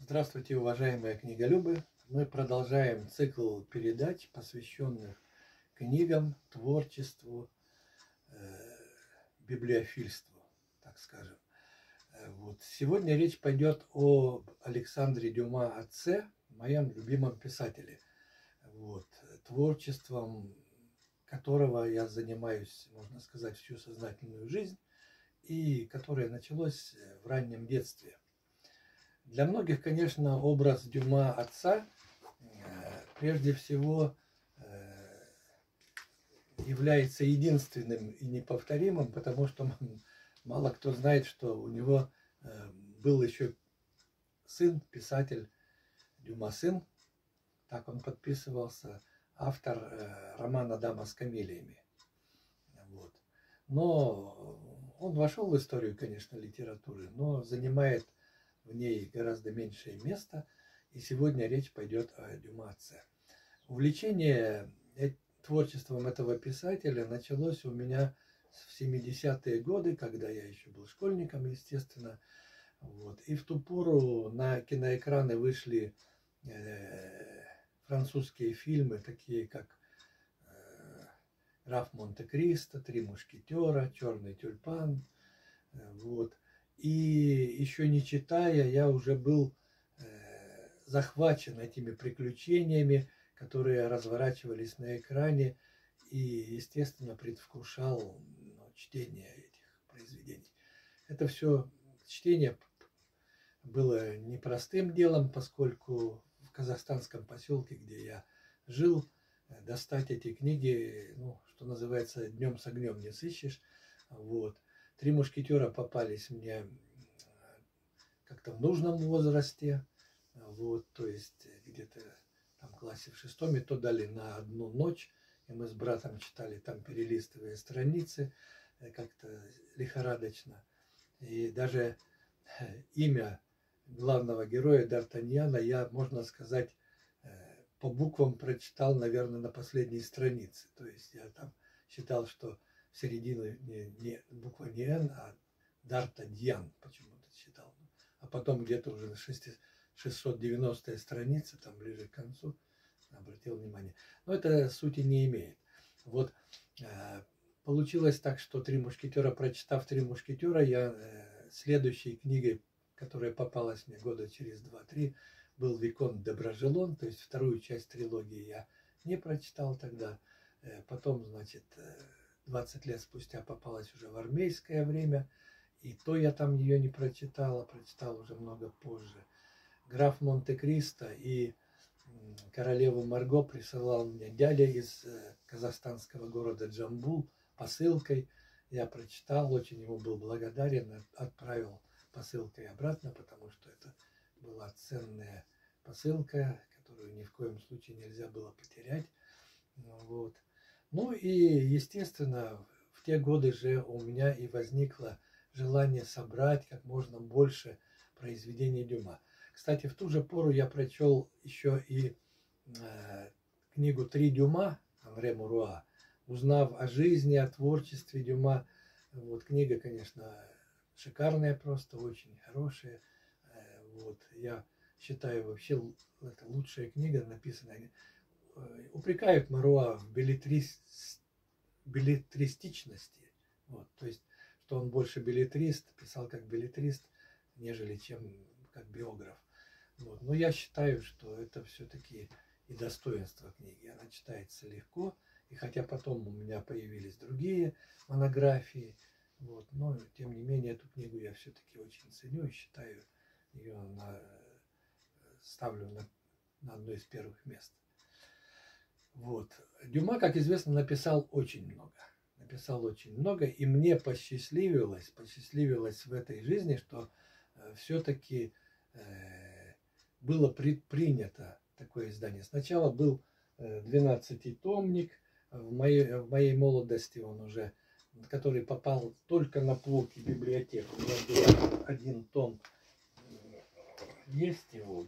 Здравствуйте, уважаемые книголюбы! Мы продолжаем цикл передач, посвященных книгам, творчеству, библиофильству, так скажем. Сегодня речь пойдет об Александре Дюма отце, моем любимом писателе, творчеством которого я занимаюсь, можно сказать, всю сознательную жизнь, и которое началось в раннем детстве. Для многих, конечно, образ Дюма отца прежде всего является единственным и неповторимым, потому что мало кто знает, что у него был еще сын, писатель Дюма сын, так он подписывался, автор романа «Дама с камелиями». Но он вошел в историю, конечно, литературы, но занимает в ней гораздо меньшее место, и сегодня речь пойдет о Дюма отце. Увлечение творчеством этого писателя началось у меня в 70-е годы, когда я еще был школьником, естественно. И в ту пору на киноэкраны вышли французские фильмы, такие как «Граф Монте-Кристо», «Три мушкетера», «Черный тюльпан». И еще не читая, я уже был захвачен этими приключениями, которые разворачивались на экране, и, естественно, предвкушал чтение этих произведений. Это все чтение было непростым делом, поскольку в казахстанском поселке, где я жил, достать эти книги, что называется, днем с огнем не сыщешь. «Три мушкетера» попались мне как-то в нужном возрасте, то есть где-то там в классе в 6-м, и то дали на одну ночь, и мы с братом читали там, перелистывая страницы, как-то лихорадочно. И даже имя главного героя Д'Артаньяна я, можно сказать, по буквам прочитал, наверное, на последней странице. То есть я там считал, что в середину буква не «Н», а «Д'Артаньян» почему-то считал. А потом где-то уже на 690-я страница, там ближе к концу, обратил внимание. Но это сути не имеет. Получилось так, что «Три мушкетера», прочитав «Три мушкетера», я следующей книгой, которая попалась мне года через 2-3, был «Виконт де Бражелон», то есть вторую часть трилогии я не прочитал тогда. Потом, 20 лет спустя попалась уже в армейское время, и то я там ее не прочитал, а прочитал уже много позже. «Граф Монте-Кристо» и «Королеву Марго» присылал мне дядя из казахстанского города Джамбул посылкой. Я прочитал, очень ему был благодарен, отправил посылкой обратно, потому что это была ценная посылка, которую ни в коем случае нельзя было потерять. И, естественно, в те годы же у меня и возникло желание собрать как можно больше произведений Дюма. Кстати, в ту же пору я прочел еще и книгу «Три Дюма» Анре Муруа, узнав о жизни, о творчестве Дюма. Книга, конечно, шикарная, просто очень хорошая. Я считаю, вообще это лучшая книга, написанная. Упрекают Муруа в беллетристичности. То есть, что он больше беллетрист, писал как беллетрист, нежели чем как биограф. Но я считаю, что это все-таки и достоинство книги. Она читается легко, и хотя потом у меня появились другие монографии, но тем не менее эту книгу я все-таки очень ценю и считаю ее, ставлю на одно из первых мест. Дюма, как известно, написал очень много, и мне посчастливилось в этой жизни, что все-таки было предпринято такое издание. Сначала был 12-томник, в моей молодости он уже, который попал только на полки библиотек. У меня был один том, есть его.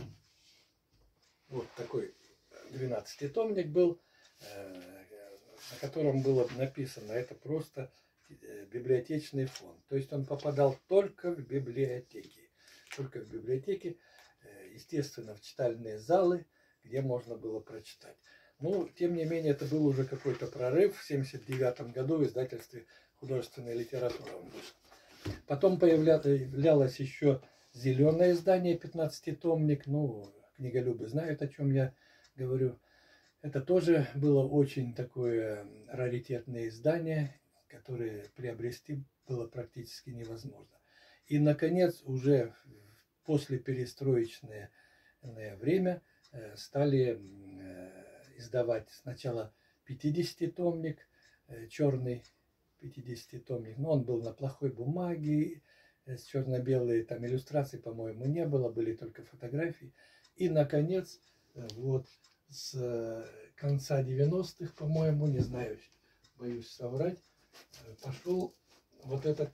Такой 12-томник был, котором было написано, это просто библиотечный фонд. То есть он попадал только в библиотеки. Только в библиотеки, естественно, в читальные залы, где можно было прочитать. Ну, тем не менее, это был уже какой-то прорыв. В 1979 году в издательстве «Художественная литература» он вышел. Потом появлялось еще зеленое издание, 15-томник. Ну, книголюбы знают, о чем я говорю. Это тоже было очень такое раритетное издание, которое приобрести было практически невозможно. И, наконец, уже после перестроечное время стали издавать сначала 50-томник, черный 50-томник, но он был на плохой бумаге, с черно-белой, там иллюстраций, по-моему, не было, были только фотографии. И, наконец, вот с конца 90-х, по-моему, не знаю, боюсь соврать, пошел вот это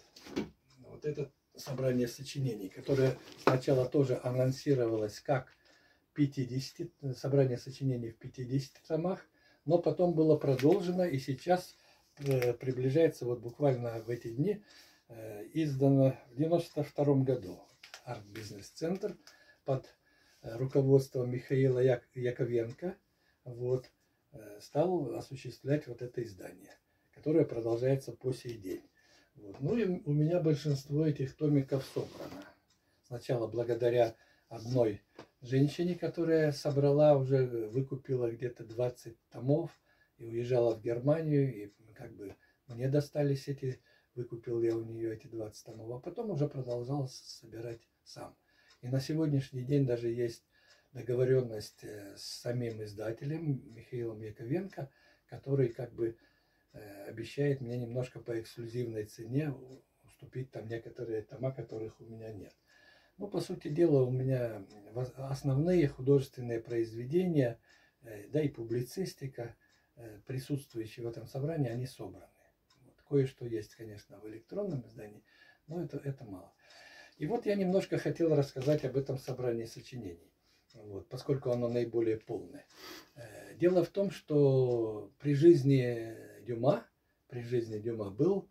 собрание сочинений, которое сначала тоже анонсировалось как 50, собрание сочинений в 50 томах, но потом было продолжено, и сейчас приближается, вот буквально в эти дни, издано в 92 году арт-бизнес-центр под руководством Михаила Яковенко, вот, стал осуществлять вот это издание, которое продолжается по сей день. Вот. Ну и у меня большинство этих томиков собрано. Сначала благодаря одной женщине, которая собрала, уже выкупила где-то 20 томов и уезжала в Германию, и как бы мне достались эти, выкупил я у нее эти 20 томов, а потом уже продолжал собирать сам. И на сегодняшний день даже есть договоренность с самим издателем Михаилом Яковенко, который как бы обещает мне немножко по эксклюзивной цене уступить там некоторые тома, которых у меня нет. Ну, по сути дела, у меня основные художественные произведения, да и публицистика, присутствующие в этом собрании, они собраны. Вот. Кое-что есть, конечно, в электронном издании, но это мало. И вот я немножко хотел рассказать об этом собрании сочинений, вот, поскольку оно наиболее полное. Дело в том, что при жизни Дюма было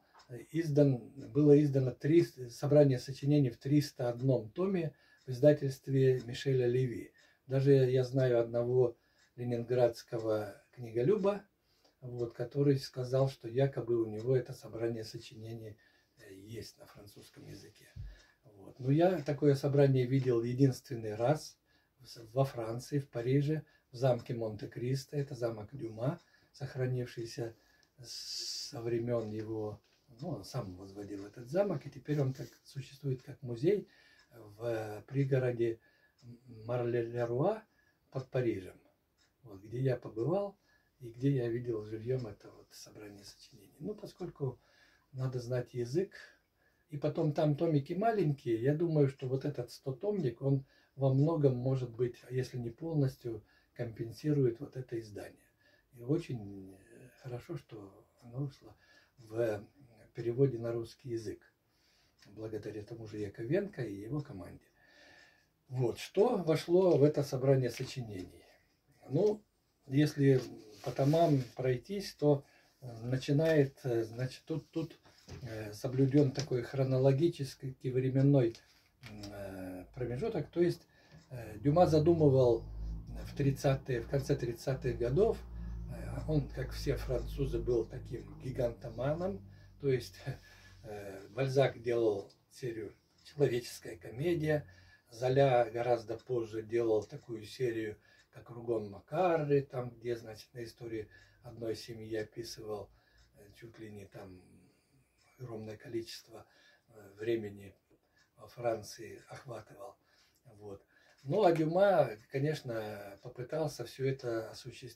издано собрание сочинений в 301 томе в издательстве Мишеля Леви. Даже я знаю одного ленинградского книголюба, вот, который сказал, что якобы у него это собрание сочинений есть на французском языке. Вот. Но я такое собрание видел единственный раз во Франции, в Париже, в замке Монте-Кристо. Это замок Дюма, сохранившийся со времен его, ну, он сам возводил этот замок, и теперь он существует как музей в пригороде Мар-ле-Леруа под Парижем, вот, где я побывал и где я видел живьем это вот собрание сочинений. Ну, поскольку надо знать язык, и потом там томики маленькие, я думаю, что вот этот 100-томник, он во многом, может быть, если не полностью, компенсирует вот это издание. И очень хорошо, что оно вышло в переводе на русский язык, благодаря тому же Яковенко и его команде. Вот, что вошло в это собрание сочинений? Ну, если по томам пройтись, то начинает, значит, тут соблюден такой хронологический временной промежуток, то есть Дюма задумывал в конце 30-х годов, он, как все французы, был таким гигантоманом, то есть Бальзак делал серию «Человеческая комедия», Золя гораздо позже делал такую серию, как «Ругон Маккары», там, где, значит, на истории одной семьи описывал чуть ли не там огромное количество времени во Франции охватывал. Вот. Ну, а Дюма, конечно, попытался все это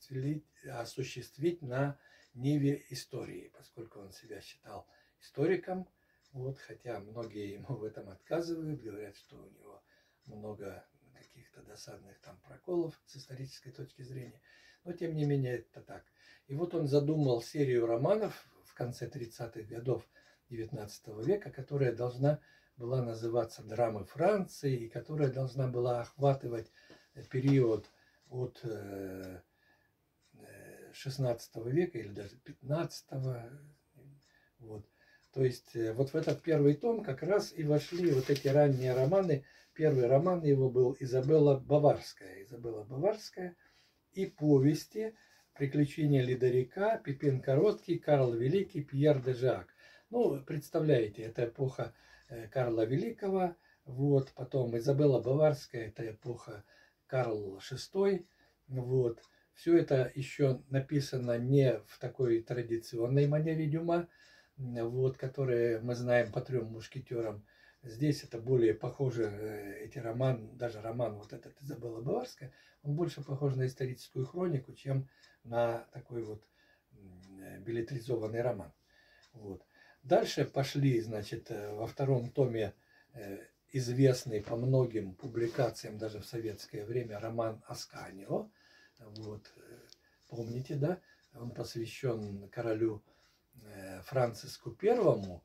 осуществить на ниве истории, поскольку он себя считал историком, вот, хотя многие ему в этом отказывают, говорят, что у него много каких-то досадных там проколов с исторической точки зрения, но тем не менее это так. И вот он задумал серию романов в конце 30-х годов XIX века, которая должна была называться «Драмы Франции», и которая должна была охватывать период от XVI века или даже XV. Вот. То есть вот в этот первый том как раз и вошли вот эти ранние романы. Первый роман его был Изабелла Баварская. Изабелла Баварская и повести «Приключения Ледорика», «Пипин Короткий», «Карл Великий», «Пьер де Жак». Ну, представляете, это эпоха Карла Великого. Вот. Потом Изабелла Баварская, это эпоха Карл VI. Вот. Все это еще написано не в такой традиционной манере Дюма, вот, которые мы знаем по «Трем мушкетерам». Здесь это более похоже, эти роман, даже роман вот этот Изабелла Баварская, он больше похож на историческую хронику, чем на такой вот беллетризованный роман. Вот. Дальше пошли, значит, во втором томе известный по многим публикациям, даже в советское время, роман Асканио. Вот. Помните, да? Он посвящен королю Франциску I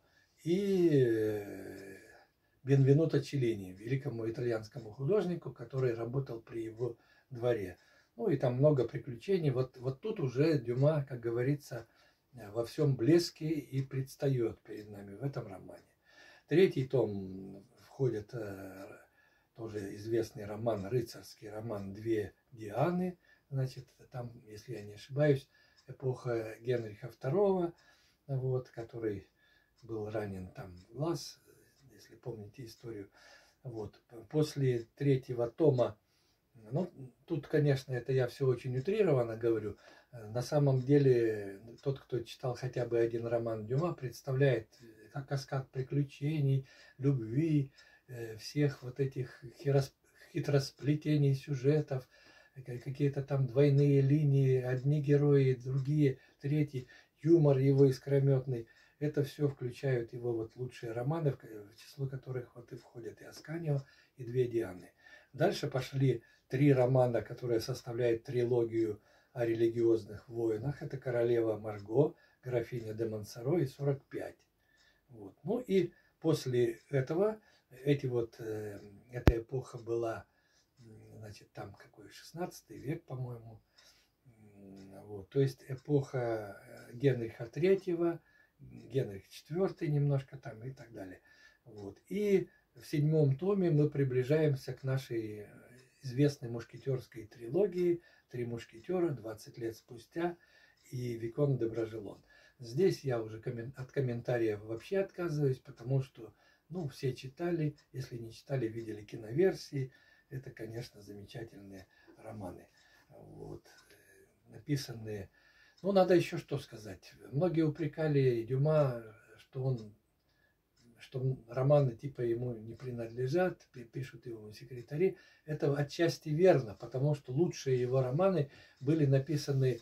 и Бенвенуто Челлини, великому итальянскому художнику, который работал при его дворе. Ну и там много приключений. Вот тут уже Дюма, как говорится, во всем блеске и предстает перед нами в этом романе. Третий том входит тоже известный роман, рыцарский роман «Две Дианы». Значит, там, если я не ошибаюсь, эпоха Генриха II, вот, который был ранен там в глаз, если помните историю. Вот. После третьего тома, ну, тут, конечно, это я все очень утрированно говорю. На самом деле, тот, кто читал хотя бы один роман Дюма, представляет как каскад приключений, любви, всех вот этих хитросплетений сюжетов, какие-то там двойные линии, одни герои, другие, третьи, юмор его искрометный. Это все включают его вот лучшие романы, в число которых вот и входят и Асканио, и «Две Дианы». Дальше пошли 3 романа, которые составляют трилогию о религиозных войнах. Это «Королева Марго», «Графиня де Монсоро» и «45». Вот. Ну и после этого, эта эпоха была, значит, там какой 16 век, по-моему. Вот. То есть эпоха Генриха III, Генрих IV немножко там и так далее. Вот. И в 7 томе мы приближаемся к нашей известной мушкетерской трилогии «Три мушкетера», 20 лет спустя, и «Викон де Бражелон». Здесь я уже от комментариев вообще отказываюсь, потому что, ну, все читали, если не читали, видели киноверсии. Это, конечно, замечательные романы. Вот. Написанные. Ну, надо еще что сказать. Многие упрекали Дюма, что романы типа ему не принадлежат, пишут его секретари. Это отчасти верно, потому что лучшие его романы были написаны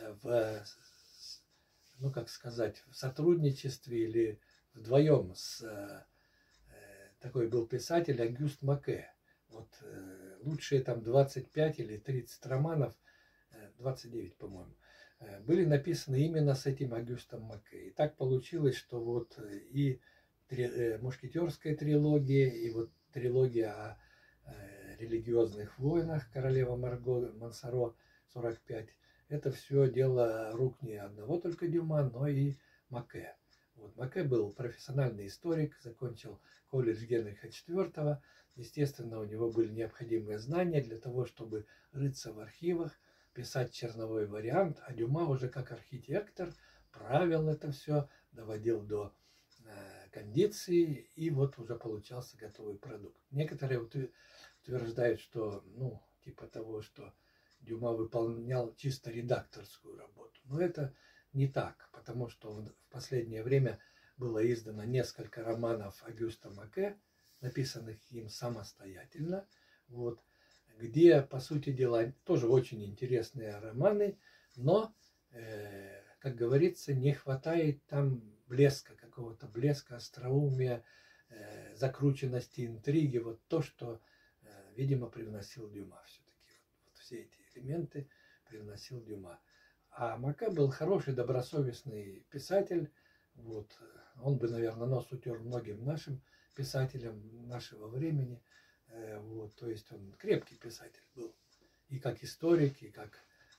ну, как сказать, в сотрудничестве или вдвоем с такой был писатель Агюст Маке. Вот лучшие там 25 или 30 романов, 29, по-моему, были написаны именно с этим Агюстом Маке. И так получилось, что вот и мушкетерская трилогия, и вот трилогия о религиозных войнах «Королева Марго», «Монсоро», 45, это все дело рук не одного только Дюма, но и Маке. Вот. Маке был профессиональный историк, закончил колледж Генриха IV. Естественно, у него были необходимые знания для того, чтобы рыться в архивах, писать черновой вариант, а Дюма уже как архитектор правил это все, доводил до кондиции, и вот уже получался готовый продукт. Некоторые утверждают, что, ну, типа того, что Дюма выполнял чисто редакторскую работу. Но это не так, потому что в последнее время было издано несколько романов Агюста Маке, написанных им самостоятельно, вот, где, по сути дела, тоже очень интересные романы, но, как говорится, не хватает там блеска, какого-то блеска, остроумия, закрученности, интриги, вот то, что, видимо, привносил Дюма все-таки. Вот все эти элементы привносил Дюма. А Маке был хороший, добросовестный писатель. Вот. Он бы, наверное, нос утер многим нашим писателям нашего времени. Вот. То есть он крепкий писатель был. И как историк, и как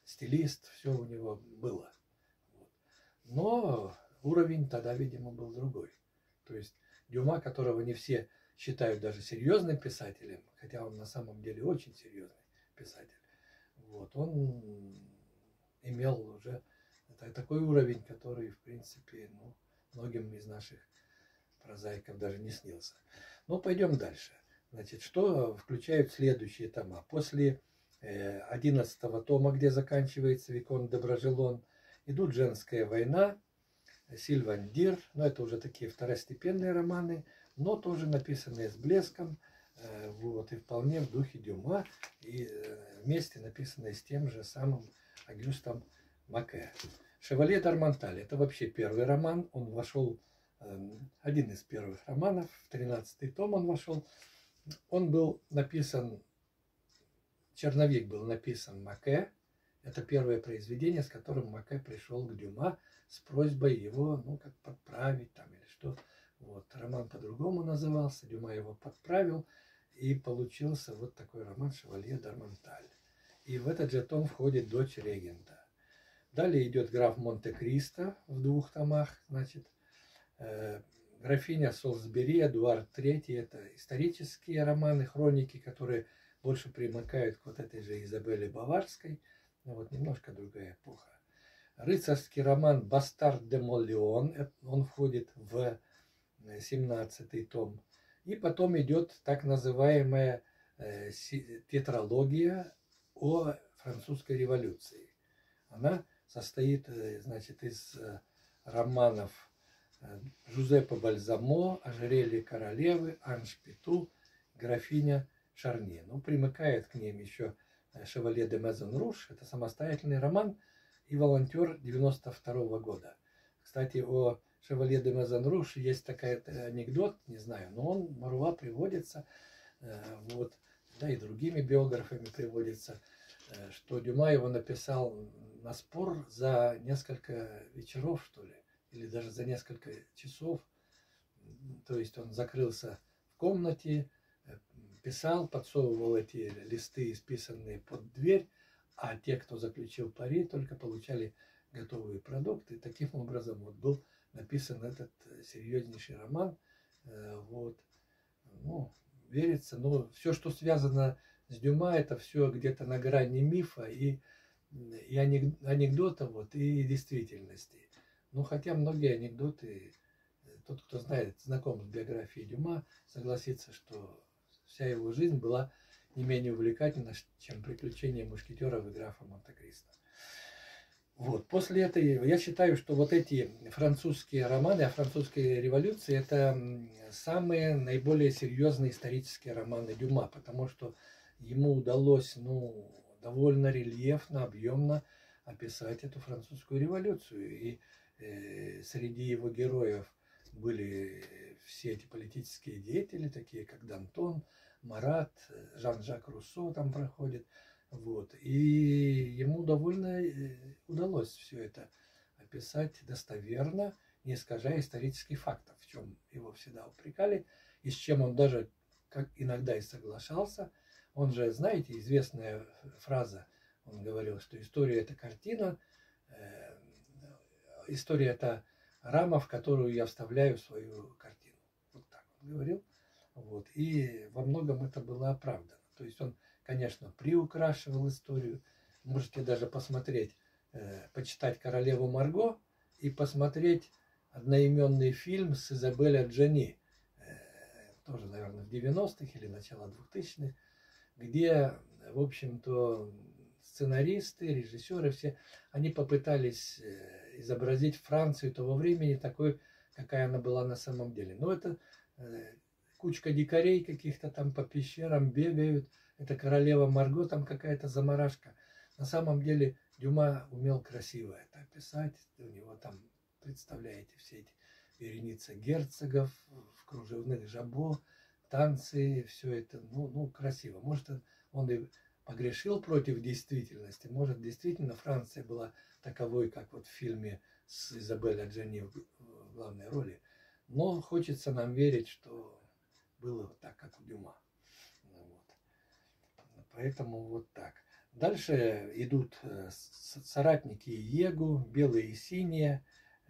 стилист, все у него было. Вот. Но уровень тогда, видимо, был другой. То есть Дюма, которого не все считают даже серьезным писателем, хотя он на самом деле очень серьезный писатель, вот, он имел уже такой уровень, который, в принципе, ну, многим из наших прозаиков даже не снился. Но пойдем дальше. Значит, что включают следующие тома? После 11 тома, где заканчивается Викон де Бражелон, идут «Женская война», Сильван Дир, но это уже такие второстепенные романы, но тоже написанные с блеском, вот, и вполне в духе Дюма, и вместе написанные с тем же самым Агюстом Маке. «Шевалье Дармонталь» — это вообще первый роман, он вошел, один из первых романов, в 13-й том он вошел, он был написан, «Черновик» был написан Маке, это первое произведение, с которым Маке пришел к Дюма с просьбой его, ну, как подправить там или что. Вот, роман по-другому назывался, Дюма его подправил, и получился вот такой роман «Шевалье Дармонталь». И в этот же том входит «Дочь регента». Далее идет «Граф Монте-Кристо» в 2 томах, значит, «Графиня Солсбери», Эдуард III, это исторические романы, хроники, которые больше примыкают к вот этой же Изабелле Баварской, но вот немножко другая эпоха. Рыцарский роман «Бастард де Моллион», он входит в 17-й том. И потом идет так называемая тетралогия о французской революции. Она состоит, значит, из романов Жузеппе Бальзамо, «Ожерелье королевы», «Анж Пету», «Графиня Шарни». Ну, примыкает к ним еще «Шевалье де Мезон Руж», это самостоятельный роман, и «Волонтер» 92 года. Кстати, о «Шевалье де Мезон Руж» есть такой анекдот, не знаю, но он Маруа приводится, вот, да и другими биографами приводится, что Дюма его написал на спор за несколько вечеров, что ли, или даже за несколько часов. То есть он закрылся в комнате, писал, подсовывал эти листы, исписанные под дверь, а те, кто заключил пари, только получали готовые продукты. Таким образом вот был написан этот серьезнейший роман. Вот. Ну, верится, но все, что связано с Дюма, это все где-то на грани мифа и анекдота, вот, и действительности. Ну, хотя многие анекдоты, тот, кто знает, знаком с биографией Дюма, согласится, что вся его жизнь была не менее увлекательна, чем «Приключения мушкетеров» и «Графа Монте-Кристо». Вот. После этой, я считаю, что вот эти французские романы о французской революции — это самые наиболее серьезные исторические романы Дюма, потому что ему удалось, ну, довольно рельефно, объемно описать эту французскую революцию. И среди его героев были все эти политические деятели, такие как Д'Антон, Марат, Жан-Жак Руссо там проходит. Вот. И ему довольно удалось все это описать достоверно, не искажая исторических фактов, в чем его всегда упрекали, и с чем он даже как иногда и соглашался. Он же, знаете, известная фраза, он говорил, что история — это картина, история — это рама, в которую я вставляю свою картину. Вот так он говорил. Вот. И во многом это было оправдано. То есть он, конечно, приукрашивал историю. Можете даже посмотреть, почитать «Королеву Марго» и посмотреть одноименный фильм с Изабель Аджани, тоже, наверное, в 90-х или начало 2000-х, где, в общем-то, сценаристы, режиссеры все, они попытались изобразить Францию того времени такой, какая она была на самом деле. Но это кучка дикарей каких-то там по пещерам бегают, это королева Марго, там какая-то заморашка. На самом деле Дюма умел красиво это описать, у него там, представляете, все эти вереницы герцогов в кружевных жабо, танцы, все это, ну красиво. Может, он и погрешил против действительности, может, действительно Франция была таковой, как вот в фильме с Изабель Аджани в главной роли. Но хочется нам верить, что было так, как у Дюма. Вот. Поэтому вот так. Дальше идут соратники Иегу, белые и синие,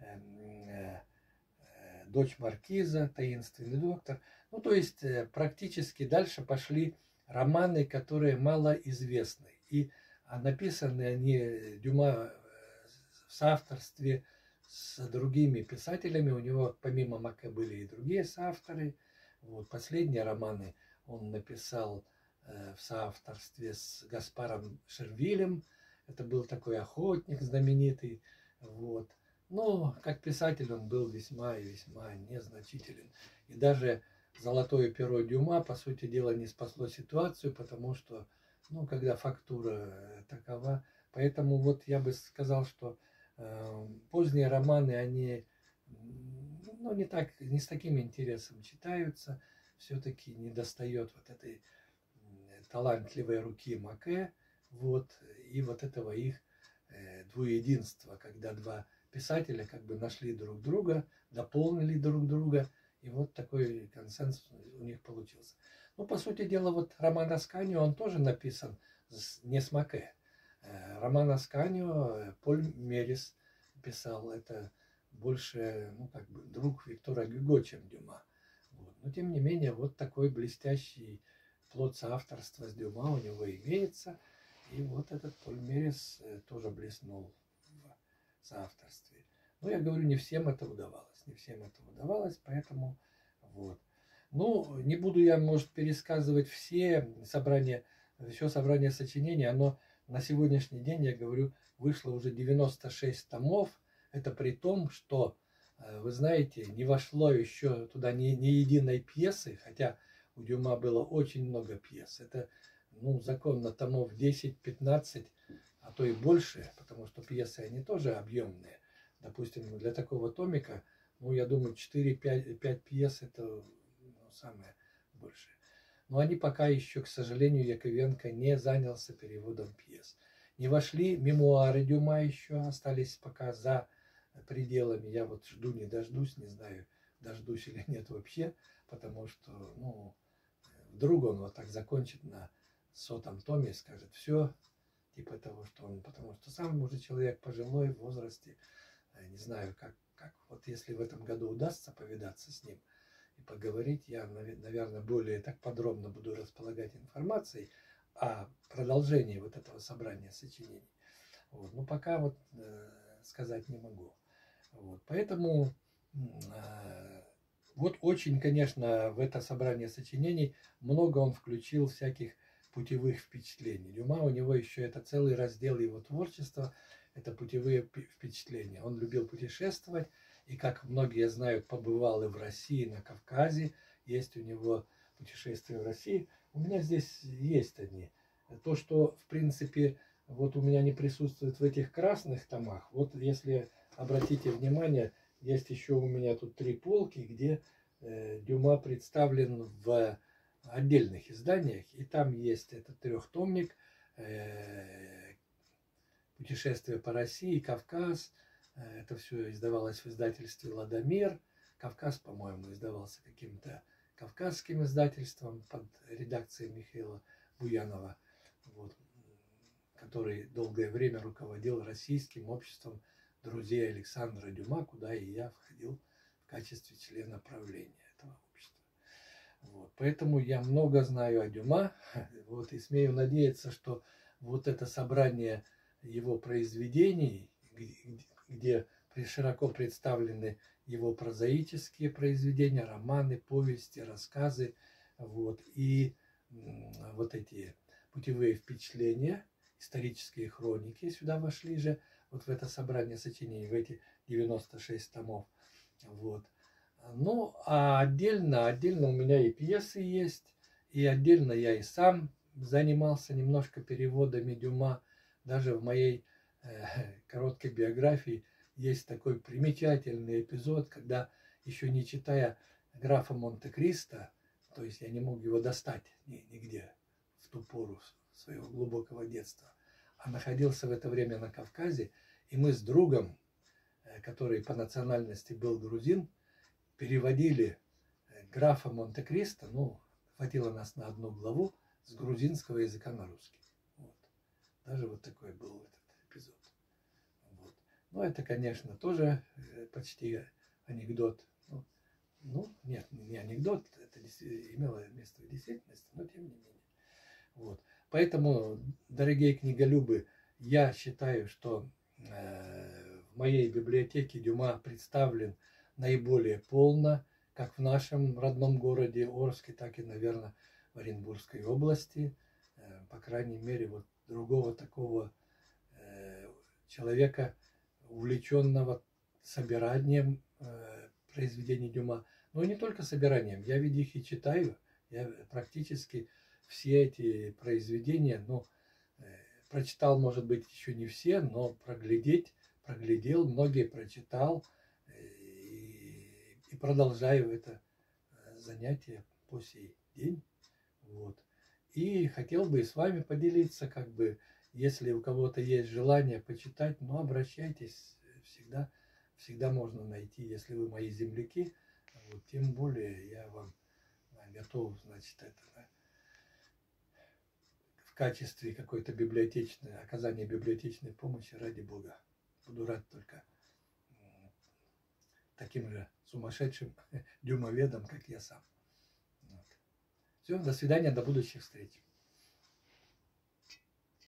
дочь маркиза, таинственный доктор. Ну, то есть практически дальше пошли романы, которые малоизвестны. И написаны они Дюма в соавторстве с другими писателями. У него помимо Маке были и другие соавторы. Вот, последние романы он написал в соавторстве с Гаспаром Шервилем. Это был такой охотник знаменитый. Вот. Но как писатель он был весьма и весьма незначителен. И даже «Золотое перо» Дюма, по сути дела, не спасло ситуацию, потому что, ну, когда фактура такова. Поэтому вот я бы сказал, что поздние романы, они ну, не с таким интересом читаются. Все-таки не достает вот этой талантливой руки Маке, вот, и вот этого их двуединства, когда два писателя как бы нашли друг друга, дополнили друг друга, и вот такой консенсус у них получился. Ну, по сути дела, вот роман Асканио, он тоже написан не с Маке. Роман Асканио Поль Мерис писал, это больше, ну, как бы друг Виктора Гюго, чем Дюма. Вот. Но, тем не менее, вот такой блестящий плод соавторства с Дюма у него имеется. И вот этот Поль Мерис тоже блеснул в соавторстве. Но я говорю, не всем это удавалось. Не всем это удавалось, поэтому вот. Ну, не буду я, может, пересказывать все собрания сочинений. Оно на сегодняшний день, я говорю, вышло уже 96 томов. Это при том, что, вы знаете, не вошло еще туда ни единой пьесы, хотя у Дюма было очень много пьес. Это, ну, законно томов 10-15, а то и больше, потому что пьесы, они тоже объемные. Допустим, для такого томика, ну, я думаю, 4-5 пьес это, ну, самое большее. Но они пока еще, к сожалению, Яковенко не занялся переводом пьес. Не вошли мемуары Дюма еще, остались пока за пределами. Я вот жду, не дождусь, не знаю, дождусь или нет вообще, потому что, ну, вдруг он вот так закончит на 100-м томе и скажет все, типа того, что он, потому что сам уже человек пожилой, в возрасте, не знаю, как вот если в этом году удастся повидаться с ним и поговорить, я, наверное, более так подробно буду располагать информацией о продолжении вот этого собрания сочинений. Вот. Но пока вот сказать не могу. Вот. Поэтому вот очень, конечно, в это собрание сочинений много он включил всяких путевых впечатлений. Дюма, у него еще это целый раздел его творчества, это путевые впечатления. Он любил путешествовать, и, как многие знают, побывал и в России, и на Кавказе. Есть у него путешествия в России. У меня здесь есть одни. То, что, в принципе, вот у меня не присутствует в этих красных томах. Вот если обратите внимание, есть еще у меня тут 3 полки, где Дюма представлен в отдельных изданиях. И там есть этот 3-томник «Путешествие по России», «Кавказ». Это все издавалось в издательстве «Ладомир». «Кавказ», по-моему, издавался каким-то кавказским издательством под редакцией Михаила Буянова, вот, который долгое время руководил Российским обществом друзей Александра Дюма, куда и я входил в качестве члена правления этого общества. Вот. Поэтому я много знаю о Дюма, вот, и смею надеяться, что вот это собрание его произведений, где широко представлены его прозаические произведения, романы, повести, рассказы, вот, и вот эти путевые впечатления, исторические хроники сюда вошли же, вот в это собрание сочинений, в эти 96 томов. Вот. Ну, а отдельно у меня и пьесы есть, и отдельно я и сам занимался немножко переводами Дюма. Даже в моей короткой биографии есть такой примечательный эпизод, когда, еще не читая «Графа Монте-Кристо», то есть я не мог его достать нигде в ту пору своего глубокого детства, а находился в это время на Кавказе, и мы с другом, который по национальности был грузин, переводили «Графа Монте-Кристо», ну, хватило нас на одну главу, с грузинского языка на русский. Вот. Даже вот такой был этот эпизод. Вот. Но это, конечно, тоже почти анекдот. Ну, нет, не анекдот, это имело место в действительности, но тем не менее. Вот. Поэтому, дорогие книголюбы, я считаю, что в моей библиотеке Дюма представлен наиболее полно, как в нашем родном городе Орске, так и, наверное, в Оренбургской области. По крайней мере, вот другого такого человека, увлеченного собиранием произведений Дюма. Но не только собиранием. Я ведь их и читаю. Я практически все эти произведения, ну, прочитал, может быть, еще не все, но проглядел, многие прочитал и продолжаю это занятие по сей день. Вот. И хотел бы и с вами поделиться, как бы, если у кого-то есть желание почитать, ну, обращайтесь, всегда можно найти, если вы мои земляки, вот, тем более я вам готов, значит, это в качестве какой-то оказания библиотечной помощи, ради Бога. Буду рад только таким же сумасшедшим дюмоведом, как я сам. Вот. Все, до свидания, до будущих встреч.